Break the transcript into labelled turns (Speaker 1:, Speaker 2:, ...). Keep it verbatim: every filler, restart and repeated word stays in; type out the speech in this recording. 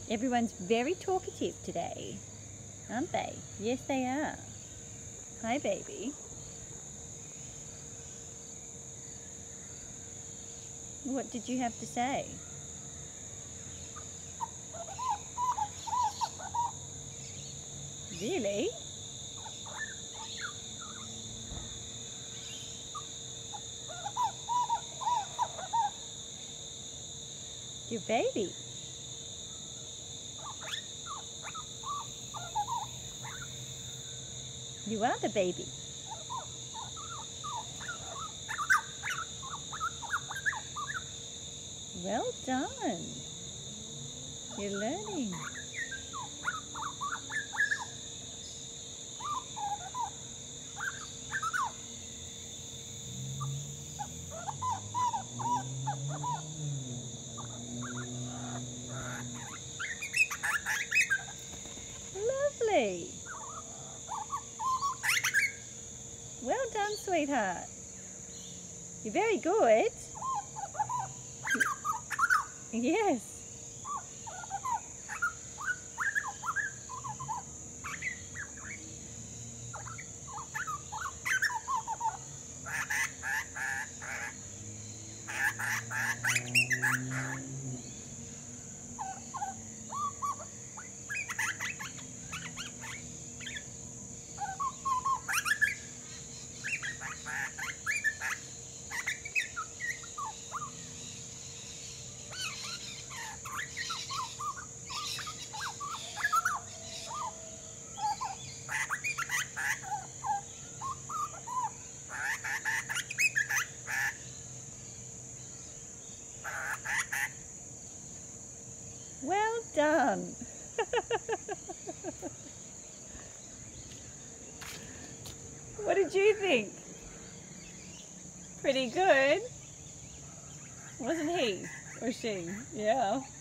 Speaker 1: Everyone's very talkative today, aren't they? Yes, they are. Hi, baby. What did you have to say? Really? Your baby. You are the baby. Well done. You're learning. Lovely. Well done, sweetheart. You're very good. Yes. Well done. What did you think? Pretty good, wasn't he or she? Yeah.